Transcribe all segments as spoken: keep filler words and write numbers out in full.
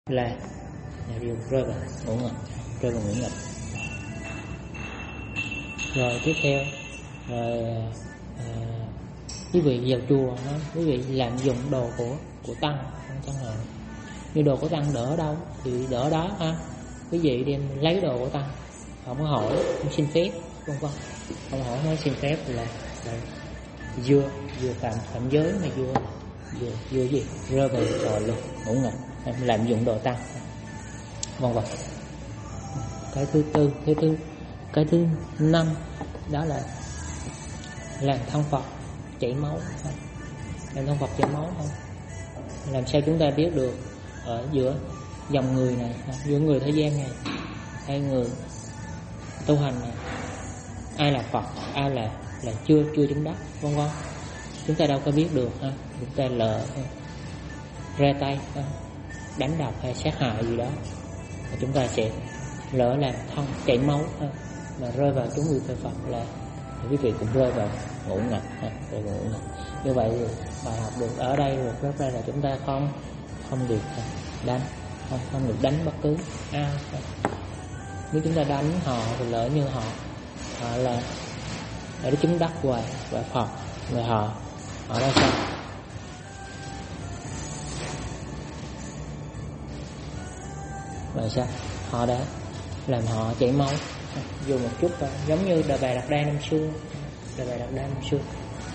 là là điều rơi vào ngũ nghịch, rơi vào ngũ nghịch. Rồi tiếp theo rồi à, quý vị vào chùa đó, quý vị làm dụng đồ của của tăng chẳng hạn, như đồ của tăng đỡ ở đâu thì đỡ đó ha. Quý vị đem lấy đồ của tăng, không có hỏi, không xin phép, vân vân, không hỏi nói xin phép là, là vừa vừa phạm phạm giới mà vừa vừa vừa gì rơi vào trò luật ngũ nghịch, làm dụng đồ tăng, vân vân. Cái thứ tư, cái thứ cái thứ năm đó là làm thân Phật chảy máu. Làm thân Phật chảy máu không? Làm sao chúng ta biết được ở giữa dòng người này, giữa người thế gian này, hai người tu hành này, ai là Phật, ai là là chưa chưa chứng đắc, vân vân. Chúng ta đâu có biết được ha. Chúng ta lỡ ra tay đánh đập hay sát hại gì đó, chúng ta sẽ lỡ làm thân chảy máu ha, mà rơi vào chúng người theo Phật là quý vị cũng rơi vào ngũ nghịch ha, rơi vào ngũ nghịch. Như vậy thì bài học được ở đây được rất ra là chúng ta không không được đánh, không không được đánh bất cứ ai. Nếu chúng ta đánh họ thì lỡ như họ họ là để chứng đắc hoài và Phật, rồi họ họ ra sao? Rồi sao? Họ đã làm họ chảy máu, dù một chút thôi, giống như Đề Bà Đạt Đa năm xưa, Đề Bà Đạt Đa năm xưa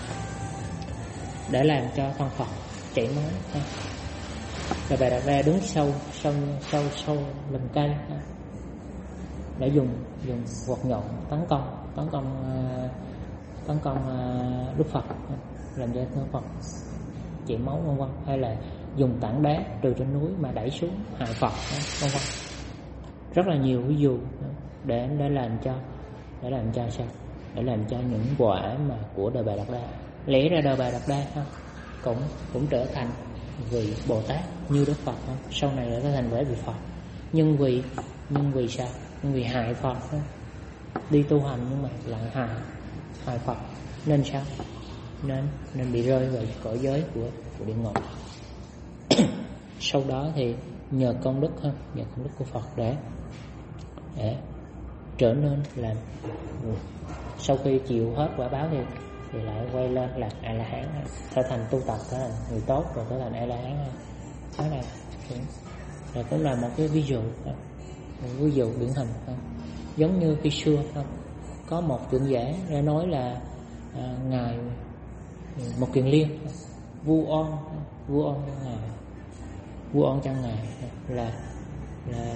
để làm cho thân Phật chảy máu. Đề Bà Đạt Đa đứng sâu sâu sâu sâu lùm cây để dùng dùng vật nhọn tấn công tấn công tấn công Đức Phật, làm cho thân Phật chảy máu, vân vân, hay là dùng tảng đá từ trên núi mà đẩy xuống hại Phật, vân vân. Rất là nhiều ví dụ để để làm cho để làm cho sao để làm cho những quả mà của Đề Bà Đạt Đa. Lẽ ra Đề Bà Đạt Đa không cũng cũng trở thành vị Bồ Tát như Đức Phật không? Sau này đã trở thành vị Phật, nhưng vì nhưng vì sao nhưng vì hại Phật không? Đi tu hành nhưng mà lại hại hại Phật, nên sao nên nên bị rơi vào cõi giới của của địa ngục. Sau đó thì nhờ công đức ha, nhờ công đức của Phật để để trở nên làm, sau khi chịu hết quả báo thì thì lại quay lên là A La Hán, trở thành tu tập, trở thành người tốt, rồi trở thành A La Hán. Đó là là cũng là một cái ví dụ, một ví dụ điển hình. Giống như khi xưa có một trưởng giả đã nói là à, ngài Một Kiền Liên, vua on vua on cho ngài vua on cho ngài là là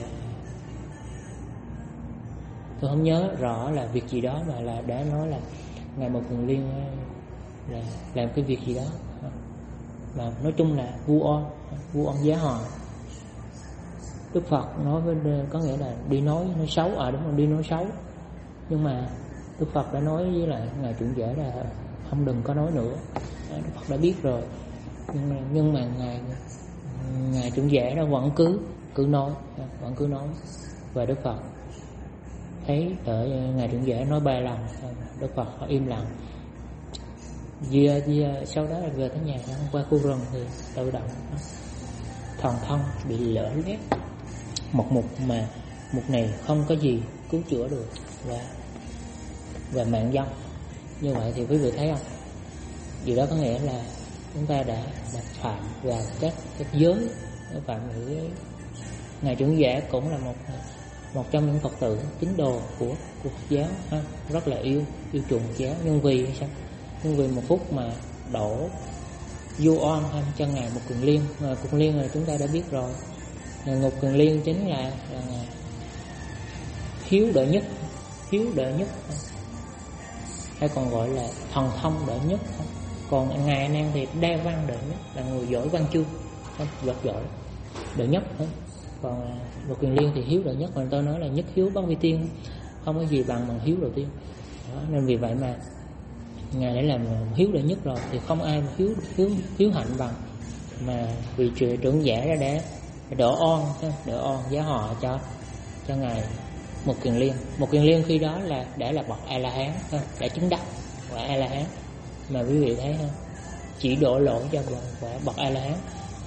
tôi không nhớ rõ là việc gì đó, mà là đã nói là ngài Một Kiền Liên là làm cái việc gì đó, mà nói chung là vua on vua on giá họ. Đức Phật nói với, có nghĩa là đi nói nói xấu, à đúng rồi, đi nói xấu. Nhưng mà Đức Phật đã nói với lại ngài trưởng giả là không, đừng có nói nữa. Đức Phật đã biết rồi, nhưng mà, nhưng mà ngài ngài trưởng giả đó vẫn cứ cứ nói vẫn cứ nói và Đức Phật thấy ở ngài trưởng giả nói ba lần, Đức Phật họ im lặng. Vừa, vừa sau đó là về tới nhà, qua khu rừng thì tự động thần thân bị lở loét một mục, mà mục này không có gì cứu chữa được, và và mạng vong. Như vậy thì quý vị thấy không, điều đó có nghĩa là chúng ta đã, đã phạm vào các các giới, phạm ngữ. Ngài trưởng giả cũng là một một trong những Phật tử tín đồ của của Phật giáo ha, rất là yêu yêu chuộng Phật giáo. Nhưng vì sao? Nhưng vì một phút mà đổ vô oan ha cho ngài Một Kiền Liên. Ngài Một Kiền Liên là chúng ta đã biết rồi, ngài Một Kiền Liên chính là, là hiếu đệ nhất, hiếu đệ nhất, hay còn gọi là thần thông đệ nhất. Còn ngài A Nan thì đa văn đệ nhất, là người giỏi văn chương, rất giỏi đệ nhất. Còn Một Kiền Liên thì hiếu đệ nhất, còn tôi nói là nhất hiếu bất vi tiên, không có gì bằng bằng hiếu đầu tiên. Đó, nên vì vậy mà ngài đã làm hiếu đệ nhất rồi thì không ai hiếu hiếu hiếu hạnh bằng. Mà vì trưởng giả đã để đỡ on đỡ on giá họ cho cho ngài Một Kiền Liên. Một Kiền Liên khi đó là đã là bậc A La Hán, đã chứng đắc quả A La Hán. Mà quý vị thấy không, chỉ đổ lỗi cho quả bậc A La Hán,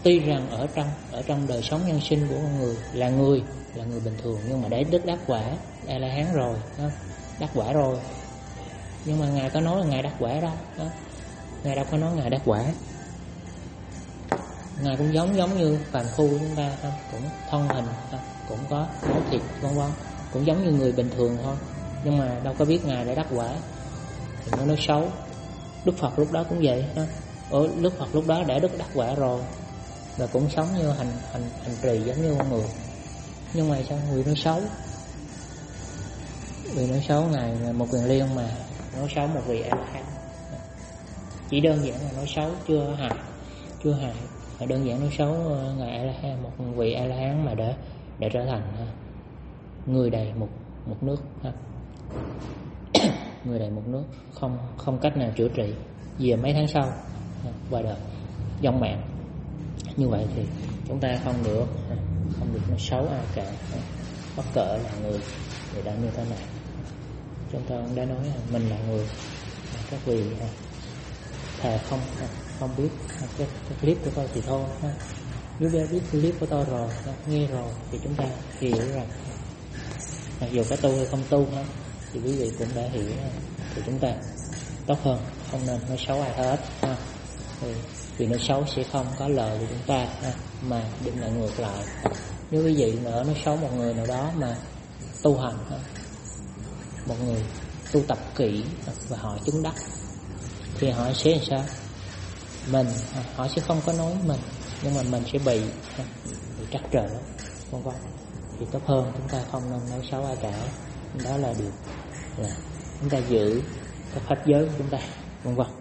tuy rằng ở trong ở trong đời sống nhân sinh của con người là người là người bình thường, nhưng mà để đức đắc quả A La Hán rồi đó, đắc quả rồi, nhưng mà ngài có nói là ngài đắc quả đâu đó. Ngài đâu có nói ngài đắc quả. Ngài cũng giống giống như phàm phu chúng ta thôi, cũng thân hình thôi, cũng có máu thịt vân vân, cũng giống như người bình thường thôi, nhưng mà đâu có biết ngài đã đắc quả thì nó nói xấu. Đức Phật lúc đó cũng vậy ha. Ở Đức Phật lúc đó đã đức đắc quả rồi, và cũng sống như hành hành hành trì giống như con người, nhưng mà sao người nói xấu? Người nói xấu ngài là một quyền liên mà nói xấu một vị A La Hán, chỉ đơn giản là nói xấu, chưa hại, chưa hại, mà đơn giản nói xấu ngài A La Hán, một vị A La Hán mà để để trở thành người đầy một một nước ha. Người đầy một nước, không không cách nào chữa trị. Về mấy tháng sau qua đời vong mạng. Như vậy thì chúng ta không được không được nói xấu ai cả, bất kể là người người đã như thế này. Chúng ta cũng đã nói là mình là người, các vị thà không không biết cái, cái clip của tôi thì thôi ha. Nếu đã biết clip của tôi rồi, nghe rồi thì chúng ta hiểu rằng mặc dù có tu hay không tu ha, thì quý vị cũng đã hiểu, thì chúng ta tốt hơn không nên nói xấu ai hết ha. Thì, vì nói xấu sẽ không có lợi của chúng ta ha, mà định lại ngược lại. Nếu quý vị nữa nói xấu một người nào đó mà tu hành ha, một người tu tập kỹ và họ chứng đắc, thì họ sẽ làm sao? Mình họ sẽ không có nói mình, nhưng mà mình sẽ bị bị trắc trở vân vân. Thì tốt hơn chúng ta không nên nói xấu ai cả. Đó là điều là chúng ta giữ cái pháp giới của chúng ta vân vân.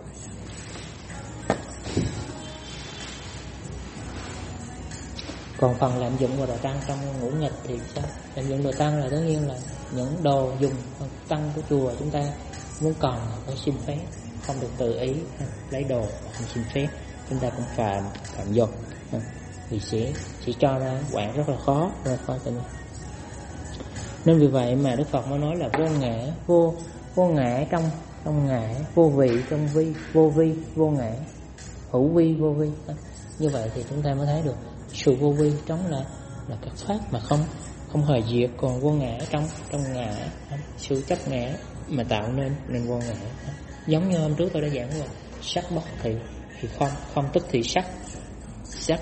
Còn phần lạm dụng của đồ tăng trong ngũ nghịch thì sao? Lạm dụng đồ tăng là tất nhiên là những đồ dùng tăng của chùa chúng ta muốn còn phải xin phép, không được tự ý lấy đồ không xin phép, chúng ta cũng phạm phạm dục, thì sẽ sẽ cho ra quả rất là khó, rất là khó tình. Nên vì vậy mà Đức Phật mới nói là vô ngã, vô vô ngã trong trong ngã, vô vị trong vi, vô vi vô ngã, hữu vi vô vi. Như vậy thì chúng ta mới thấy được sự vô vi trong là là các pháp mà không không hề diệt, còn vô ngã trong trong ngã, sự chấp ngã mà tạo nên nên vô ngã. Giống như hôm trước tôi đã giảng rồi, sắc bất thị thì không, không tức thì sắc, sắc.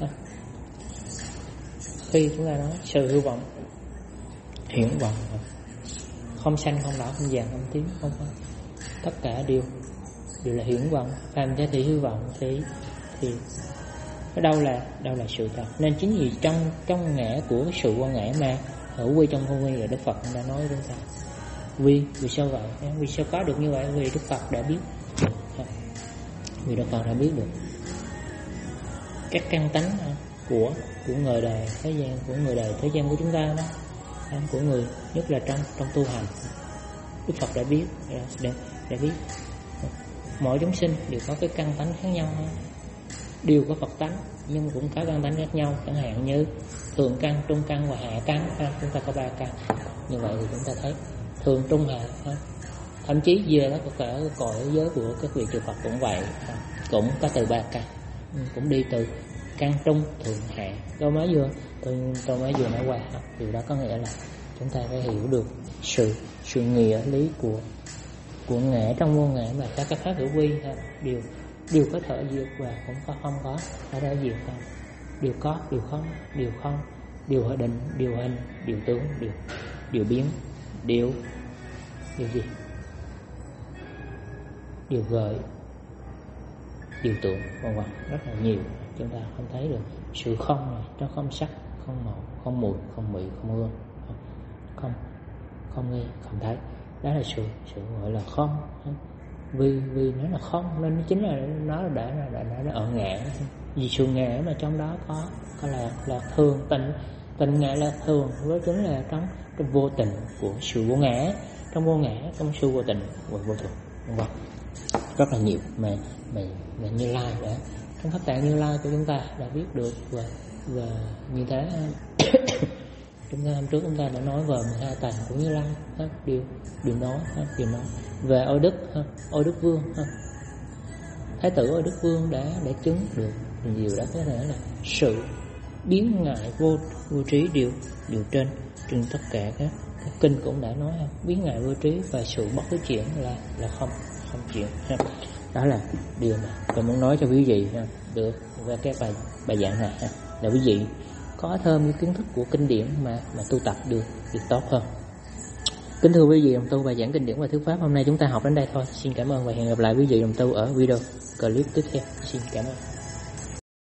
Khi chúng ta nói sự hư vọng, hiển vọng, không xanh không đỏ không vàng không tím không không, tất cả đều đều là hiển vọng. Phàm thế thì hư vọng thì thì ở đâu là đâu là sự thật. Nên chính vì trong trong ngã của sự vô ngã mà hữu vi trong vô vi là Đức Phật đã nói với chúng ta. Vì vì sao vậy? Vì sao có được như vậy? Vì Đức Phật đã biết, vì Đức Phật đã biết được các căn tánh của của người đời thế gian, của người đời thế gian của chúng ta đó, của người nhất là trong trong tu hành. Đức Phật đã biết, đã, đã biết mỗi chúng sinh đều có cái căn tánh khác nhau, đều có Phật tánh nhưng cũng có căn tánh khác nhau. Chẳng hạn như thường căn, trung căn và hạ căn, chúng ta có ba căn. Như vậy thì chúng ta thấy thường, trung, hạ, thậm chí về đó có cả cõi giới của các vị chư Phật cũng vậy, cũng có từ ba căn, cũng đi từ căn trung thường hạ. Tôi mới vừa tôi tôi mới vừa nói qua, điều đó có nghĩa là chúng ta phải hiểu được sự sự nghĩa lý của của ngã trong vô ngã, và các cái pháp hữu vi đều đều có thể diệt và cũng có không có ở đây diệt không, đều có, đều không, đều không, điều hội định, điều hình, điều tướng, điều điều biến, điều điều gì, điều gợi, điều tượng, vân vân, rất là nhiều. Chúng ta không thấy được sự không này, nó không sắc, không màu, không mùi, không vị, không hương, không không nghe, không thấy. Đó là sự sự gọi là không. Vì vì nó là không nên chính là nó đã đã đã, đã, đã ở ngã. Vì sự ngã mà trong đó có có là là thường, tình tình ngã là thường, với chính là trong trong vô tình của sự vô ngã, trong vô ngã, trong sự vô tình và vô thường, vân vân, rất là nhiều mà mà, mà Như Lai đã trong pháp tạng Như Lai của chúng ta đã biết được. Và và như thế chúng ta hôm trước chúng ta đã nói về mười hai tạng của Như Lai, điều điều nói điều nói về Ô Đức Ô Đức Vương, Thái tử Ô Đức Vương đã đã chứng được điều đó có thể là sự biến ngại vô vô trí, điều điều trên trên tất cả các, các kinh cũng đã nói không, biến ngại vô trí và sự bất cứ chuyển là là không không chuyển ha. Đó là điều mà tôi muốn nói cho quý vị ha, được qua các bài bài giảng này ha, là quý vị có thêm cái kiến thức của kinh điển mà mà tu tập được được tốt hơn. Kính thưa quý vị đồng tu, bài giảng kinh điển và thuyết pháp hôm nay chúng ta học đến đây thôi. Xin cảm ơn và hẹn gặp lại quý vị đồng tu ở video clip tiếp theo. Xin cảm ơn.